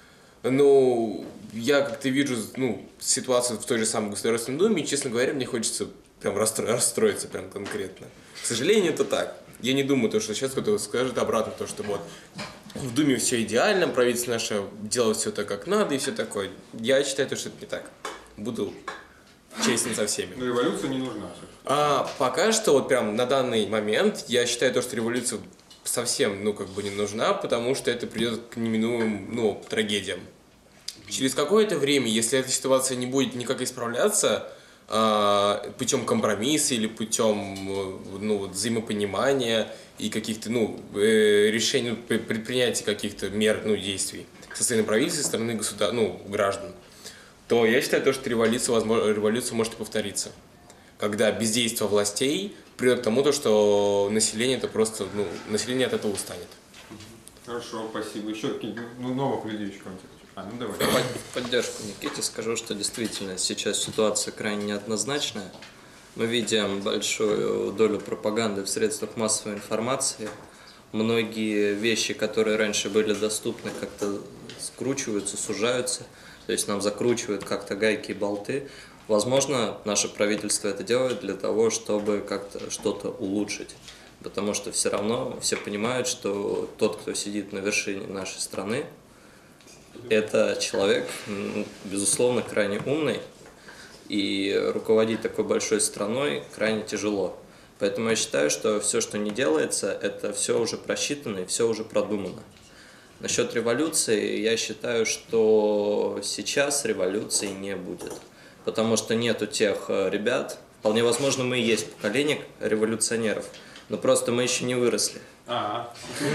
ну, я как-то вижу, ну, ситуацию в той же самой Государственной Думе, и, честно говоря, мне хочется прям расстро- расстроиться прям конкретно. К сожалению, это так. Я не думаю, то, что сейчас кто-то скажет обратно, то, что вот в Думе все идеально, правительство наше делает все так, как надо, и все такое. Я считаю, что это не так. Буду честен со всеми. Но революция не нужна. А пока что, вот прям на данный момент, я считаю, то, что революция совсем, ну, как бы не нужна, потому что это придет к неминуемым, ну, трагедиям. Через какое-то время, если эта ситуация не будет никак исправляться, э, путем компромисса или путем, ну, взаимопонимания и каких-то, ну, э, решений, предпринятия каких-то мер, ну, действий со стороны правительства, со стороны государ... ну, граждан, то я считаю, то, что революция, возможно, революция может и повториться. Когда бездействие властей приведет к тому, что население, это просто, ну, население от этого устанет. Хорошо, спасибо. Еще какие-то ну, новых людей еще какие-то. А, ну давай. В поддержку Никите скажу, что действительно сейчас ситуация крайне неоднозначная. Мы видим большую долю пропаганды в средствах массовой информации. Многие вещи, которые раньше были доступны, как-то скручиваются, сужаются. То есть нам закручивают как-то гайки и болты. Возможно, наше правительство это делает для того, чтобы как-то что-то улучшить. Потому что все равно все понимают, что тот, кто сидит на вершине нашей страны, это человек, безусловно, крайне умный, и руководить такой большой страной крайне тяжело. Поэтому я считаю, что все, что не делается, это все уже просчитано и все уже продумано. Насчет революции, я считаю, что сейчас революции не будет. Потому что нету тех ребят, вполне возможно, мы и есть поколение революционеров, но просто мы еще не выросли. То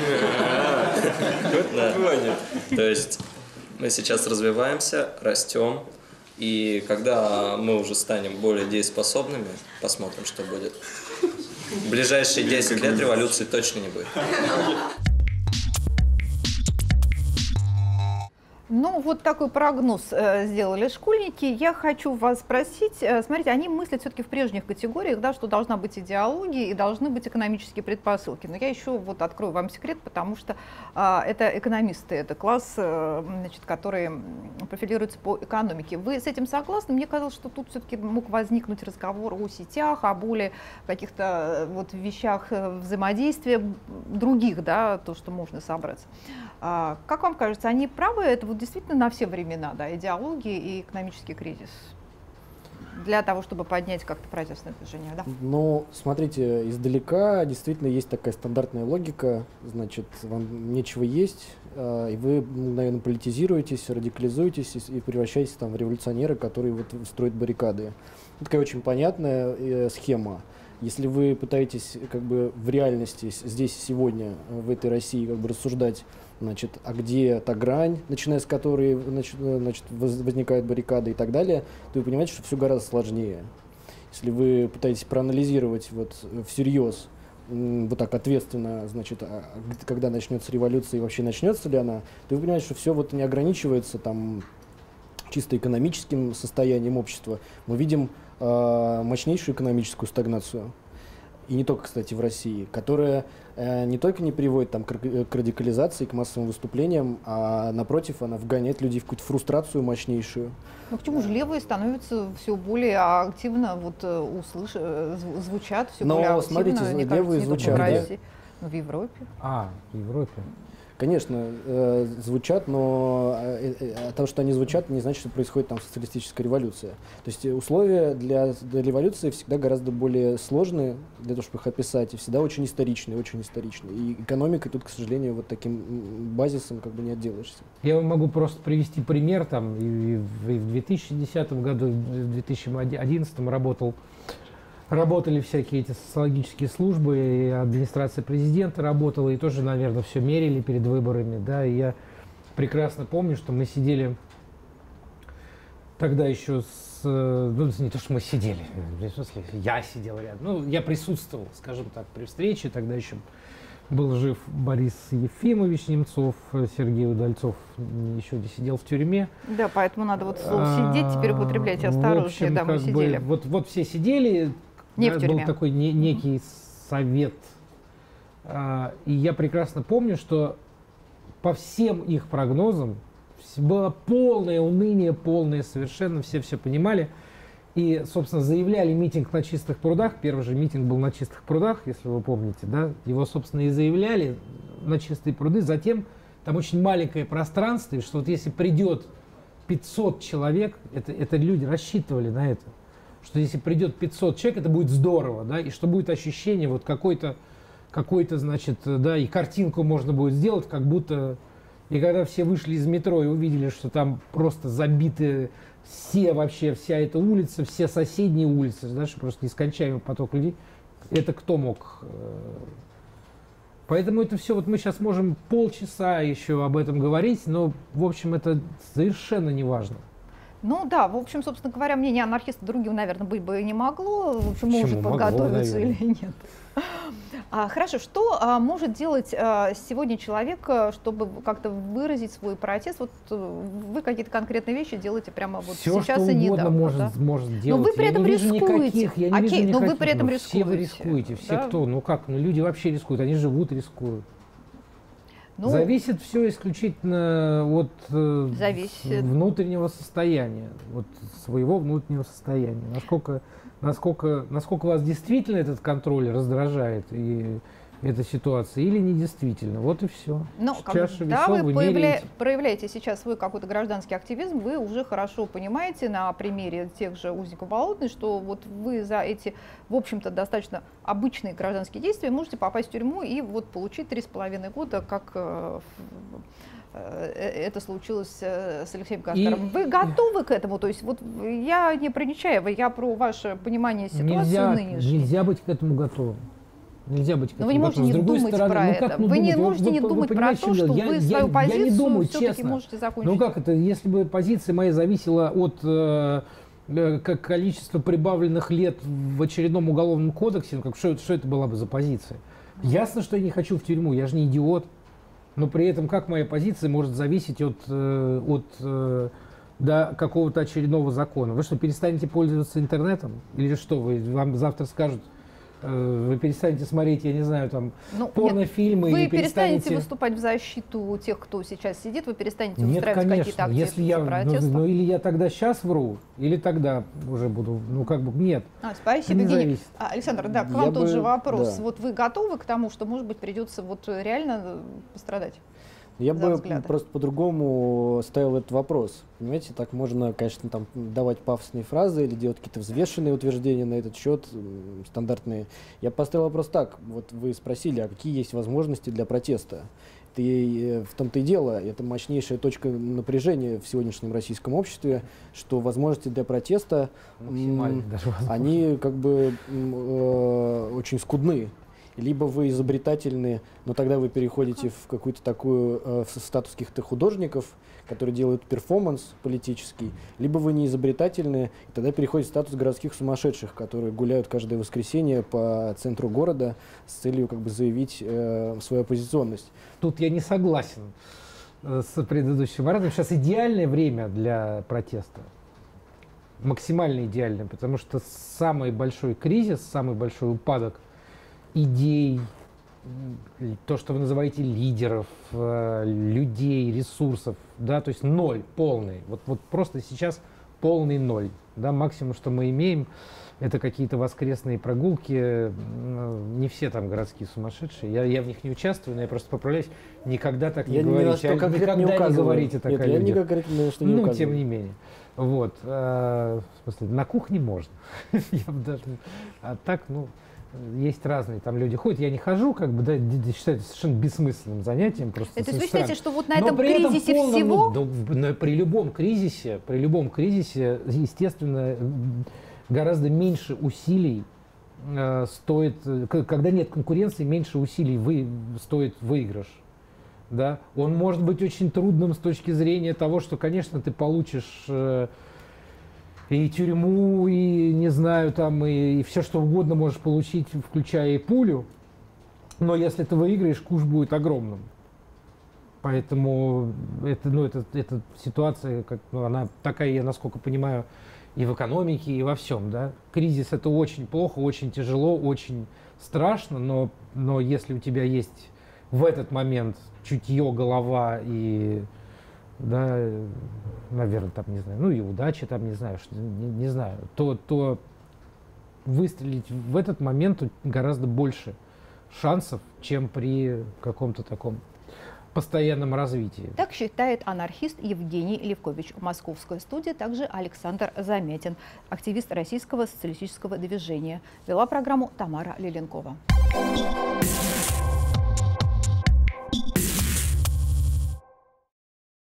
есть мы сейчас развиваемся, растем, и когда мы уже станем более дееспособными, посмотрим, что будет. В ближайшие десять лет революции точно не будет. Ну, вот такой прогноз э, сделали школьники. Я хочу вас спросить, э, смотрите, они мыслят все-таки в прежних категориях, да, что должна быть идеология и должны быть экономические предпосылки. Но я еще вот открою вам секрет, потому что э, это экономисты, это класс, э, значит, который профилируется по экономике. Вы с этим согласны? Мне казалось, что тут все-таки мог возникнуть разговор о сетях, о более каких-то вот вещах взаимодействия других, да, то, что можно собраться. А, как вам кажется, они правы? Это вот действительно на все времена, да, идеология и экономический кризис для того, чтобы поднять как-то протестное движение, да? Ну, смотрите, издалека действительно есть такая стандартная логика, значит, вам нечего есть, и вы, наверное, политизируетесь, радикализуетесь и превращаетесь там в революционеры, которые вот строят баррикады. Это такая очень понятная э, схема. Если вы пытаетесь как бы в реальности здесь сегодня в этой России как бы рассуждать, значит, а где та грань, начиная с которой значит, значит, возникают баррикады и так далее, то вы понимаете, что все гораздо сложнее. Если вы пытаетесь проанализировать вот всерьез, вот так ответственно, значит, а когда начнется революция и вообще начнется ли она, то вы понимаете, что все вот не ограничивается там чисто экономическим состоянием общества. Мы видим э, мощнейшую экономическую стагнацию. И не только, кстати, в России, которая э, не только не приводит там, к, к радикализации, к массовым выступлениям, а напротив, она вгоняет людей в какую-то фрустрацию мощнейшую. Ну почему же левые становятся все более активно, вот, услыш... звучат, все Но, более активно? Но смотрите, левые звучат, да? да? Ну, в Европе. А, в Европе. Конечно, э, звучат, но э, э, то, что они звучат, не значит, что происходит там социалистическая революция. То есть условия для, для революции всегда гораздо более сложные, для того, чтобы их описать, и всегда очень историчные, очень историчные. И экономикой тут, к сожалению, вот таким базисом как бы не отделаешься. Я могу просто привести пример. Там, и в, и в две тысячи десятом году, и в две тысячи одиннадцатом работал Работали всякие эти социологические службы, и администрация президента работала, и тоже, наверное, все мерили перед выборами. Да, и я прекрасно помню, что мы сидели тогда еще с... Ну, не то, что мы сидели, в смысле, я сидел рядом. Ну, я присутствовал, скажем так, при встрече. Тогда еще был жив Борис Ефимович Немцов, Сергей Удальцов еще не сидел в тюрьме. Да, поэтому надо вот слово «сидеть» теперь употреблять осторожнее. В общем, да, мы сидели. Бы, вот, вот все сидели. Не да, в тюрьме. Был такой не, некий совет. А, и я прекрасно помню, что по всем их прогнозам было полное уныние, полное совершенно, все все понимали. И, собственно, заявляли митинг на Чистых прудах. Первый же митинг был на Чистых прудах, если вы помните, да. Его, собственно, и заявляли на Чистые пруды. Затем там очень маленькое пространство, и что вот если придет пятьсот человек, это, это люди рассчитывали на это, что если придет пятьсот человек, это будет здорово, да, и что будет ощущение вот какой-то, какой-то, значит, да, и картинку можно будет сделать, как будто... И когда все вышли из метро и увидели, что там просто забиты все вообще, вся эта улица, все соседние улицы, да, что просто нескончаемый поток людей, это кто мог? Поэтому это все, вот мы сейчас можем полчаса еще об этом говорить, но, в общем, это совершенно не важно. Ну да, в общем, собственно говоря, мнение анархиста другим, наверное, быть бы и не могло. В общем, Почему? может Могло, подготовиться наверное. или нет. А, хорошо, что а, может делать а, сегодня человек, чтобы как-то выразить свой протест? Вот вы какие-то конкретные вещи делаете прямо вот Все, сейчас что и угодно недавно. может, Да? может делать. Но вы при Я этом не вижу рискуете. никаких, я не Окей, вижу но вы никаких, при этом ну, рискуете. Все вы рискуете, все Да? кто, ну как, ну люди вообще рискуют, они живут, рискуют. Ну, зависит все исключительно от э, зависит. внутреннего состояния, от своего внутреннего состояния. Насколько, насколько, насколько вас действительно этот контроль раздражает и эта ситуация, или не действительно. Вот и все. Но когда вы, вы появля... проявляете сейчас свой какой-то гражданский активизм, вы уже хорошо понимаете на примере тех же узников Болотной, что вот вы за эти, в общем-то, достаточно обычные гражданские действия можете попасть в тюрьму и вот получить три с половиной года, как э, это случилось с Алексеем Каспаровым. И... Вы готовы к этому? То есть вот я не про Нечаева, я про ваше понимание ситуации нельзя, нынешней. Нельзя быть к этому готовым. Нельзя быть. Но вы не можете не думать стороны, про ну, это. как, ну, вы думать? не можете вы, не вы, думать вы про то, что я, вы я, свою я, позицию я не думаю, все-таки честно. можете закончить. Ну как это, если бы позиция моя зависела от э, как количества прибавленных лет в очередном уголовном кодексе, ну, как, что, что это была бы за позиция? Ясно, что я не хочу в тюрьму, я же не идиот. Но при этом как моя позиция может зависеть от, э, от э, до какого-то очередного закона? Вы что, перестанете пользоваться интернетом? Или что, вы, вам завтра скажут, э, вы перестанете смотреть, я не знаю, там, ну, порнофильмы? Вы или перестанете перестанете выступать в защиту тех, кто сейчас сидит? Вы перестанете нет, устраивать конечно. какие-то акции Если я, протеста? Ну, ну, или я тогда сейчас вру, или тогда уже буду, ну как бы, нет. А, спасибо, не Евгений. зависит. А, Александр, да, к вам Я тот бы, же вопрос. да. Вот вы готовы к тому, что, может быть, придется вот реально пострадать? Я бы взгляды. просто по-другому ставил этот вопрос. Понимаете, так можно, конечно, там давать пафосные фразы или делать какие-то взвешенные утверждения на этот счет, стандартные. Я поставил вопрос так. Вот вы спросили, а какие есть возможности для протеста? Это и, в том-то и дело, это мощнейшая точка напряжения в сегодняшнем российском обществе, что возможности для протеста, м, они как бы э, очень скудны. Либо вы изобретательны, но тогда вы переходите в какую-то такую, э, в статус каких-то художников, которые делают перформанс политический, либо вы не изобретательны, и тогда переходите в статус городских сумасшедших, которые гуляют каждое воскресенье по центру города с целью как бы заявить э, свою оппозиционность. Тут я не согласен с предыдущим вариантом. Сейчас идеальное время для протеста. Максимально идеальное, потому что самый большой кризис, самый большой упадок идей, то, что вы называете лидеров, людей, ресурсов, да, то есть ноль полный. Вот, вот просто сейчас полный ноль. Да, максимум, что мы имеем, это какие-то воскресные прогулки. Не все там городские сумасшедшие. Я, я в них не участвую, но я просто поправляюсь. Никогда так не я говорите. Ни никогда не, не говорите так Нет, о я людях. никогда ни на что не Ну, указываю. тем не менее. Вот. А, в смысле, на кухне можно. я бы даже, а так, ну... Есть разные там люди ходят, я не хожу, как бы, да, считаю это совершенно бессмысленным занятием. Просто это вы считаете, что вот на Но этом при кризисе этом полном, всего? Ну, да, при любом кризисе, при любом кризисе, естественно, гораздо меньше усилий э, стоит, когда нет конкуренции, меньше усилий вы, стоит выигрыш. Да? Он может быть очень трудным с точки зрения того, что, конечно, ты получишь... Э, и тюрьму, и, не знаю, там, и, и все, что угодно можешь получить, включая и пулю. Но если ты выиграешь, куш будет огромным. Поэтому это, ну, это, это ситуация, как, ну, она такая, я, насколько понимаю, и в экономике, и во всем. Да? Кризис — это очень плохо, очень тяжело, очень страшно, но, но если у тебя есть в этот момент чутье, голова и... да, наверное, там, не знаю, ну и удача, там, не знаю, что, не, не знаю, то, то выстрелить в этот момент гораздо больше шансов, чем при каком-то таком постоянном развитии. Так считает анархист Евгений Левкович. В московской студии также Александр Замятин, активист Российского социалистического движения. Вела программу Тамара Лиленкова.